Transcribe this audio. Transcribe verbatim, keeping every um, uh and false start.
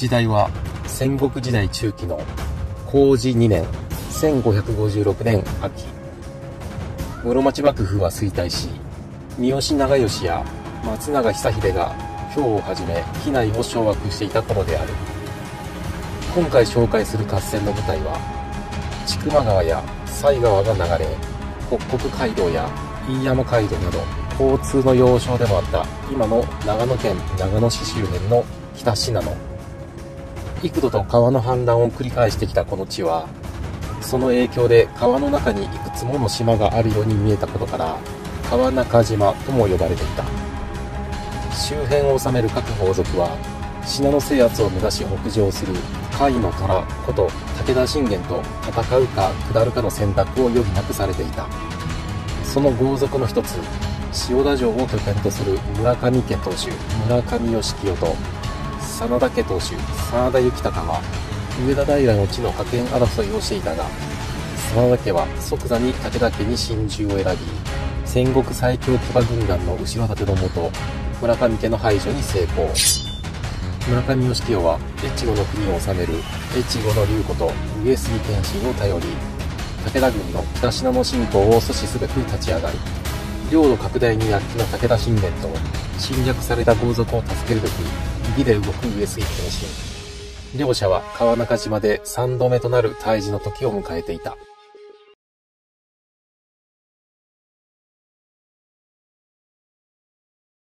時代は戦国時代中期の弘治にねんせんごひゃくごじゅうろくねん秋、室町幕府は衰退し、三好長慶や松永久秀が京をはじめ畿内を掌握していた頃である。今回紹介する合戦の舞台は千曲川や犀川が流れ、北国街道や飯山街道など交通の要衝でもあった今の長野県長野市周辺の北信濃。幾度と川の氾濫を繰り返してきたこの地は、その影響で川の中にいくつもの島があるように見えたことから川中島とも呼ばれていた。周辺を治める各豪族は信濃制圧を目指し北上する甲斐の虎こと武田信玄と戦うか下るかの選択を余儀なくされていた。その豪族の一つ、塩田城を拠点とする村上家当主村上義清と真田家当主真田幸孝は上田平の地の覇権争いをしていたが、真田家は即座に武田家に心中を選び、戦国最強騎馬軍団の後ろ盾のもと村上家の排除に成功。村上義清は越後の国を治める越後の龍子と上杉謙信を頼り、武田軍の北信濃侵攻を阻止すべく立ち上がる。領土拡大に躍起の武田信玄と侵略された豪族を助けるべく右で動く上杉謙信。両者は川中島でさんどめとなる対峙の時を迎えていた。